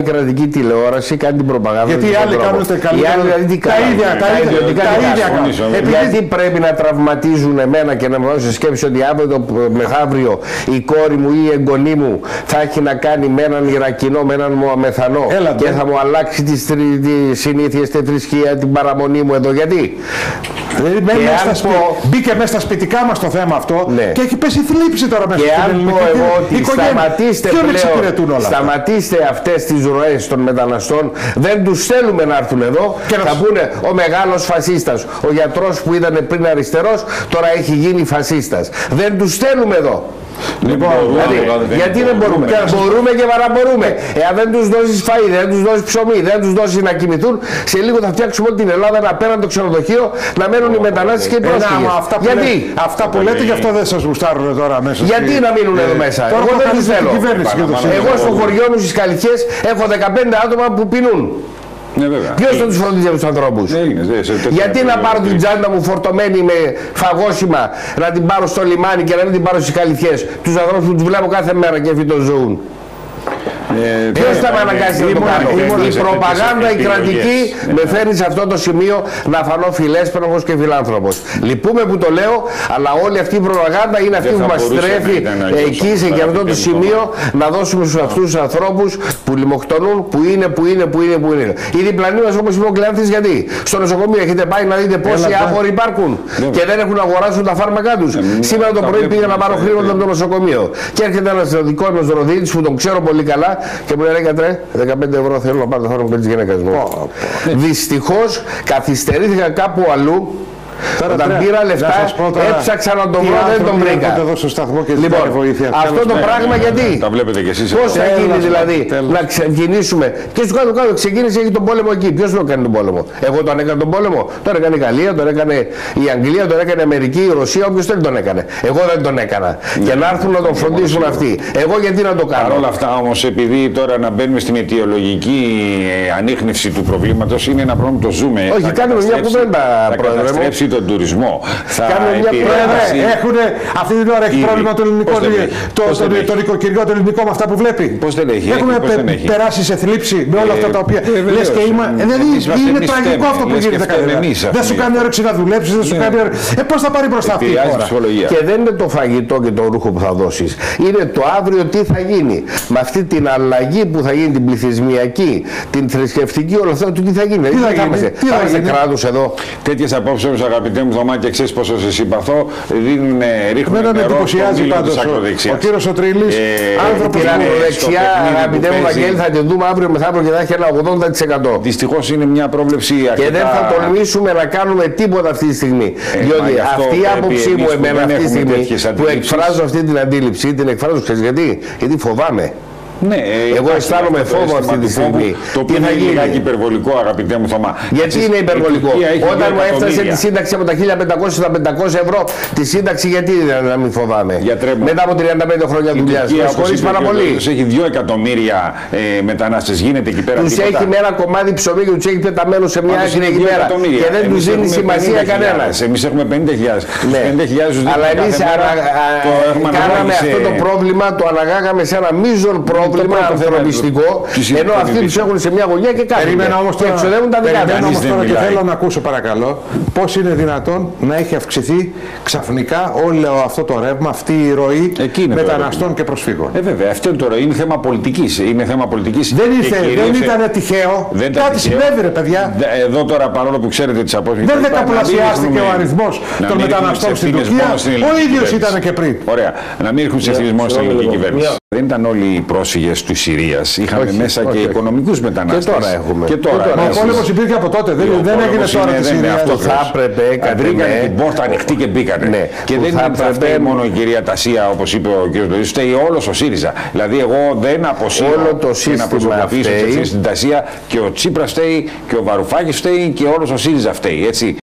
κρατική τηλεόραση, κάνει την προπαγάνδα. Γιατί οι άλλοι κάνουν τα ίδια. Γιατί πρέπει να τραυματίζουν εμένα και να μου δώσουν σκέψη ότι αύριο μεθαύριο η κόρη μου ή η εγγονή μου θα έχει να κάνει με έναν Ιρακινό, με έναν Μωαμεθανό και θα μου αλλάξει τις συνήθειες, τη θρησκεία, την παραμονή μου εδώ. Γιατί? Μπήκε μέσα στα σπιτικά μας το θέμα αυτό και έχει πέσει θλίψη τώρα μέσα στην ελληνική οικογένεια. Σταματήστε αυτές τις ροές των μεταναστών, δεν τους θέλουμε να έρθουν εδώ. Θα πούνε ο μεγάλος φασίστας, ο γιατρός που ήταν πριν αριστερός τώρα έχει γίνει φασίστας. Δεν τους θέλουμε εδώ. Λοιπόν, γιατί δεν μπορούμε? Μπορούμε και παραμπορούμε. Εάν δεν τους δώσεις φαΐ, δεν τους δώσεις ψωμί, δεν τους δώσεις να κοιμηθούν, σε λίγο θα φτιάξουμε όλη την Ελλάδα να πέραν το ξενοδοχείο, να μένουν οι μετανάστες και οι πρόσφυγες. Γιατί? Αυτά που λέτε γι' αυτό δεν σας γουστάρουν τώρα μέσα. Γιατί να μείνουν εδώ μέσα? Εγώ δεν τους θέλω. Εγώ στο χωριό μου στις Καλυθιές έχω 15 άτομα που πεινούν. Ποιος θα τους φροντίζει τους ανθρώπους? Γιατί να πάρω την τσάντα μου φορτωμένη με φαγόσιμα, να την πάρω στο λιμάνι και να μην την πάρω στις Καλυθιές, τους ανθρώπους που τους βλέπω κάθε μέρα και φυτοζωούν? Ποιος θα με αναγκάσει να το κάνω? Η προπαγάνδα, η κρατική με φέρνει σε αυτό το σημείο να φανώ φιλέσπροχος και φιλάνθρωπος. Λυπούμε που το λέω, αλλά όλη αυτή η προπαγάνδα είναι αυτή που μας στρέφει εκεί σε αυτό το σημείο να δώσουμε στους αυτούς τους ανθρώπους που λιμοκτονούν, που είναι. Οι διπλανοί μας όμως είναι ο Κλεάνθης, γιατί στο νοσοκομείο έχετε πάει να δείτε πόσοι άποροι υπάρχουν και δεν έχουν αγοράσουν τα φάρμακά τους? Σήμερα το πρωί πήγα να πάρω χρήματα από το νοσοκομείο και έρχεται ένας δικός μας Ροδίτης που τον ξέρω πολύ καλά και μου λέει: «Γιατρέ, 15 ευρώ θέλω να πάρω το φάρμακο της γυναίκας μου». Δυστυχώς καθυστερήθηκα κάπου αλλού. Όταν πήρα λεφτά, έψαξα να τον βρω, δεν τον βρήκα. Λοιπόν, αυτό το πράγμα γιατί? Πώς θα γίνει δηλαδή να ξεκινήσουμε? Και σου κάτω ξεκίνησε, έχει τον πόλεμο εκεί. Ποιος τον κάνει τον πόλεμο? Εγώ τον έκανα τον πόλεμο? Τον έκανε η Γαλλία, τον έκανε η Αγγλία, τον έκανε η Αμερική, η Ρωσία, όποιος θέλει τον έκανε. Εγώ δεν τον έκανα. Και να έρθουν να τον φροντίσουν αυτοί. Εγώ γιατί να το κάνω? Παρ' όλα αυτά όμως, επειδή τώρα να μπαίνουμε στην αιτιολογική ανίχνευση του προβλήματος, είναι ένα πρόβλημα που το ζούμε. Όχι, κάνουμε μια κουβέντα, Πρόεδρε. Τον τουρισμό. Αυτή την ώρα έχει πρόβλημα το ελληνικό, το νοικοκυριό το ελληνικό με αυτά που βλέπει. Πώς δεν έχει? Έχουμε περάσει σε θλίψη με όλα αυτά τα οποία λες και είναι τραγικό αυτό που γίνεται. Δεν σου κάνει όρεξη να δουλέψεις, δεν σου κάνει όρεξη. Πώς θα πάρει μπροστά αυτή η χώρα? Και δεν είναι το φαγητό και το ρούχο που θα δώσεις. Είναι το αύριο τι θα γίνει. Με αυτή την αλλαγή που θα γίνει, την πληθυσμιακή, την θρησκευτική, όλα αυτά, τι θα γίνει? Θα είμαστε κράτος εδώ? Τέτοιες απόψεις όμως, αγαπητέ μου Θωμά, και ξέρεις πόσο σε συμπαθώ, ρίχνουν νερό στο μήλο της ακροδεξιάς. Ο κύριος ο Τριλής, άνθρωπος την ακροδεξιά, αγαπητέ μου Βαγγέλη, θα την δούμε αύριο μεθαύριο και θα έχει ένα 80%. Δυστυχώς είναι μια πρόβλεψη αρκετά... Και δεν θα τολμήσουμε να κάνουμε τίποτα αυτή τη στιγμή. Διότι αυτή η άποψή μου εμένα αυτή τη στιγμή που εκφράζω αυτή την αντίληψη, την εκφράζω, ξέρεις γιατί? Γιατί φοβάμαι. Ναι, εγώ αισθάνομαι φόβο αυτή τη στιγμή. Το οποίο είναι λιγάκι υπερβολικό, αγαπητέ μου Θωμά. Γιατί είναι υπερβολικό? Όταν μου έφτασε τη σύνταξη από τα 1.500 στα 500 ευρώ, τη σύνταξη, γιατί να μην φοβάμαι? Μετά από 35 χρόνια δουλειά. Χωρίς πάρα πολύ. Έχει 2 εκατομμύρια μετανάστες, γίνεται εκεί πέρα. Τους έχει με ένα κομμάτι ψωμί και τους έχει πεταμένο σε μια άκρη εκεί πέρα. Και δεν τους δίνει σημασία κανένας. Εμείς έχουμε 50.000. Αλλά εμείς κάναμε αυτό το πρόβλημα, το αναγάγαμε σε ένα μείζον πρόβλημα ανθρωπιστικό, ενώ αυτοί τους έχουν σε μια γωνιά και κάτι και εξοδεύουν τα δικά τους. Και θέλω να ακούσω παρακαλώ πώς είναι δυνατόν να έχει αυξηθεί ξαφνικά όλο αυτό το ρεύμα, αυτή η ροή μεταναστών και προσφύγων? Βέβαια, αυτό είναι τώρα, είναι θέμα πολιτικής. Δεν ήταν τυχαίο. Κάτι συνέβη, ρε παιδιά. Εδώ τώρα, παρόλο που ξέρετε τις απόψεις, δεν δεκαπλασιάστηκε ο αριθμός των μεταναστών στην Τουρκία. Ο ίδιος ήταν και πριν. Ωραία. Να μην ρίχνουν τις ευθύνες μόνο στην ελληνική κυβέρνηση. Δεν ήταν όλοι οι πρόσφυγες του Συρίας. Είχαμε μέσα και οικονομικούς μετανάστες. Και τώρα έχουμε. Μα ο πόλεμος υπήρχε από τότε. Δεν έγινε τώρα τη Συρία. Αυτό θα έπρεπε. Βρήκανε την πόρτα ανοιχτή και μπήκανε. Και δεν θα φταίει μόνο η κυρία Τασία, όπως είπε ο κ. Ντοδής, φταίει όλος ο ΣΥΡΙΖΑ. Δηλαδή, εγώ δεν αποσύρω να προσωποποιήσω την Τασία, και ο Τσίπρας φταίει και ο Βαρουφάκης φταίει και όλος ο ΣΥΡΙΖΑ φταίει. Έτσι.